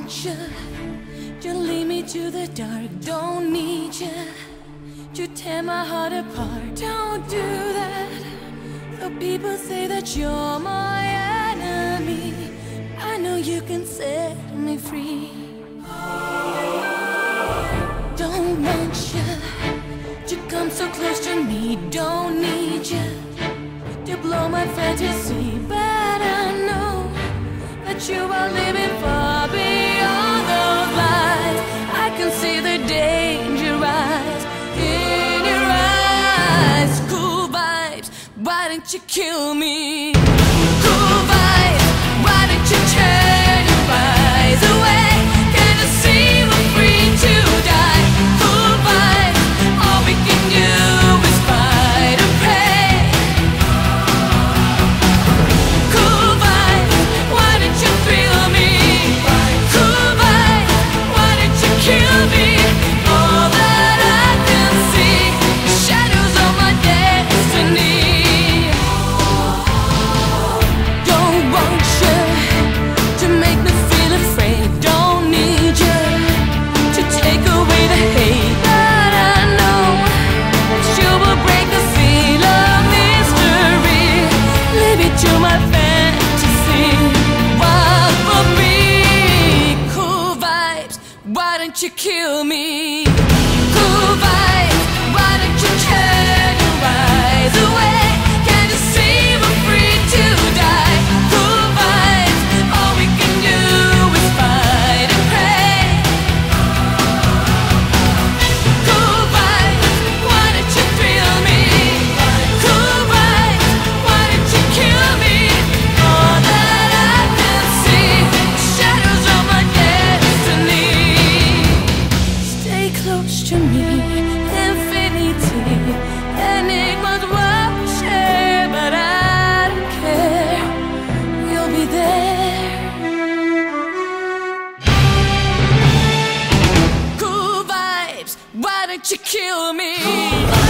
want you to lead me to the dark. Don't need you to tear my heart apart. Don't do that. The people say that you're my enemy. I know you can set me free. Don't want you to come so close to me. Don't need you to blow my fantasy. But I know that you are living far beyond those lies. I can see the danger rise in your eyes. Cool vibes, why don't you kill me? Cool vibes, why don't you turn your eyes away? Can't you see we're free to die? Cool vibes, all we can do is fight and pray. Cool vibes, why don't you feel me? Cool vibes, why don't you kill me? All that I can see, shadows of my destiny. Don't want you to make me feel afraid. Don't need you to take away the hate. But I know that you will break the seal of mystery. Leave it to my fantasy. Wild for me. Cool vibes, why don't you kill me? Cool vibes, why don't you turn your eyes away? Can't you see we're free to die? Cool vibes, all we can do is fight and pray. Cool vibes, why don't you feel me? Cool vibes, why don't you kill me? All that I can see, shadows of my destiny. Stay close to me, infinity. Enigmas will share, but I don't care. You'll be there. Cool vibes, why don't you kill me?